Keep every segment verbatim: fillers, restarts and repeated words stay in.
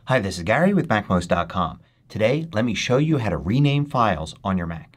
Hi, this is Gary with Mac most dot com. Today, let me show you how to rename files on your Mac.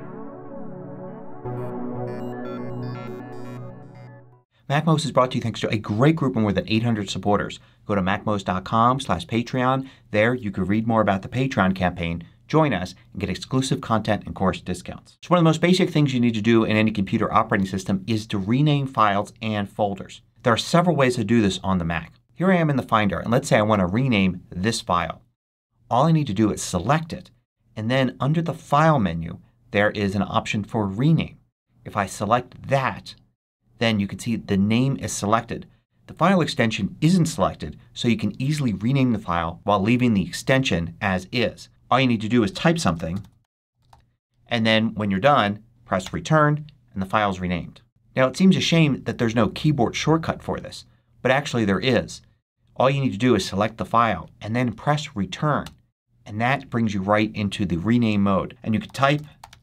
MacMost is brought to you thanks to a great group of more than eight hundred supporters. Go to Mac most dot com slash Patreon. There you can read more about the Patreon campaign, join us, and get exclusive content and course discounts. So one of the most basic things you need to do in any computer operating system is to rename files and folders. There are several ways to do this on the Mac. Here I am in the Finder and let's say I want to rename this file. All I need to do is select it, and then under the File menu there is an option for Rename. If I select that, then you can see the name is selected. The file extension isn't selected, so you can easily rename the file while leaving the extension as is. All you need to do is type something, and then when you're done press Return and the file is renamed. Now it seems a shame that there's no keyboard shortcut for this, but actually there is. All you need to do is select the file and then press Return, and that brings you right into the rename mode. And you can type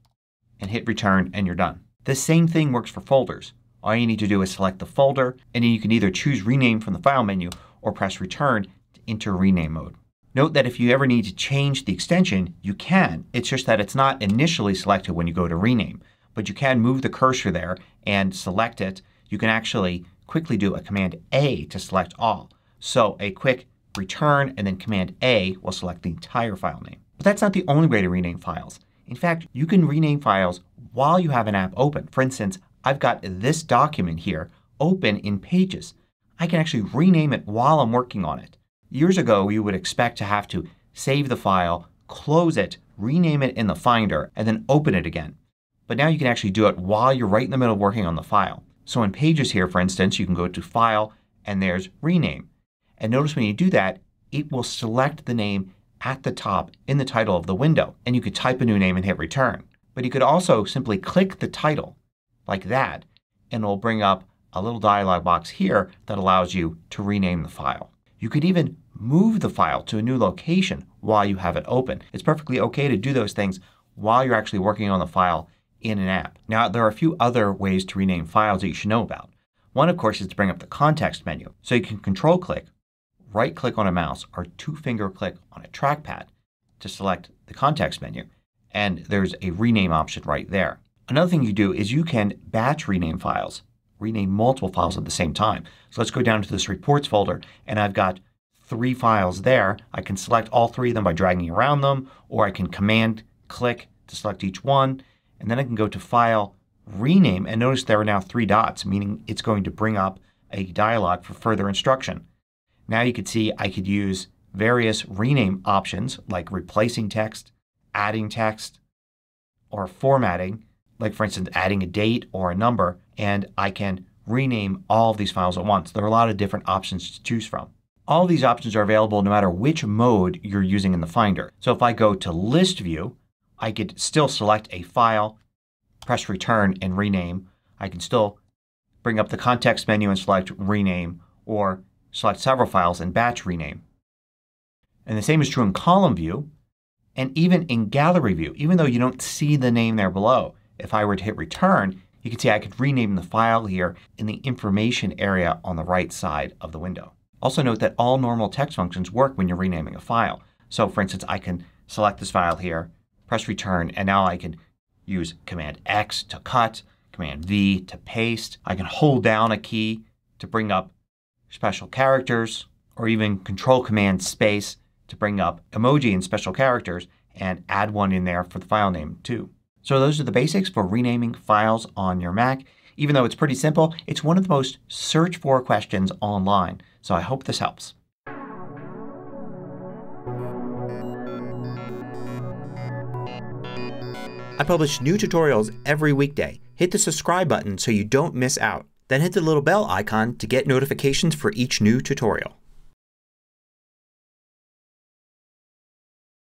and hit Return and you're done. The same thing works for folders. All you need to do is select the folder, and then you can either choose Rename from the File menu or press Return to enter rename mode. Note that if you ever need to change the extension you can. It's just that it's not initially selected when you go to Rename. But you can move the cursor there and select it. You can actually quickly do a Command A to select all. So a quick Return and then Command A will select the entire file name. But that's not the only way to rename files. In fact, you can rename files while you have an app open. For instance, I've got this document here open in Pages. I can actually rename it while I'm working on it. Years ago you would expect to have to save the file, close it, rename it in the Finder, and then open it again. But now you can actually do it while you're right in the middle of working on the file. So in Pages here, for instance, you can go to File and there's Rename. And notice when you do that it will select the name at the top in the title of the window. And you could type a new name and hit Return. But you could also simply click the title like that and it will bring up a little dialog box here that allows you to rename the file. You could even move the file to a new location while you have it open. It's perfectly okay to do those things while you're actually working on the file in an app. Now there are a few other ways to rename files that you should know about. One, of course, is to bring up the context menu. So you can control click, right click on a mouse, or two finger click on a trackpad to select the context menu. And there's a rename option right there. Another thing you do is you can batch rename files. Rename multiple files at the same time. So let's go down to this Reports folder and I've got three files there. I can select all three of them by dragging around them, or I can Command click to select each one. And then I can go to File, Rename, and notice there are now three dots, meaning it's going to bring up a dialog for further instruction. Now you can see I could use various rename options like replacing text, adding text, or formatting. Like for instance adding a date or a number, and I can rename all of these files at once. There are a lot of different options to choose from. All of these options are available no matter which mode you're using in the Finder. So if I go to List View I could still select a file, press Return and rename. I can still bring up the context menu and select Rename, or select several files and batch rename. And the same is true in Column View and even in Gallery View, even though you don't see the name there below. If I were to hit Return you can see I could rename the file here in the information area on the right side of the window. Also note that all normal text functions work when you're renaming a file. So for instance I can select this file here, press Return, and now I can use Command X to cut, Command V to paste. I can hold down a key to bring up special characters, or even Control Command Space to bring up emoji and special characters and add one in there for the file name too. So those are the basics for renaming files on your Mac. Even though it's pretty simple, it's one of the most searched for questions online. So I hope this helps. I publish new tutorials every weekday. Hit the subscribe button so you don't miss out. Then hit the little bell icon to get notifications for each new tutorial.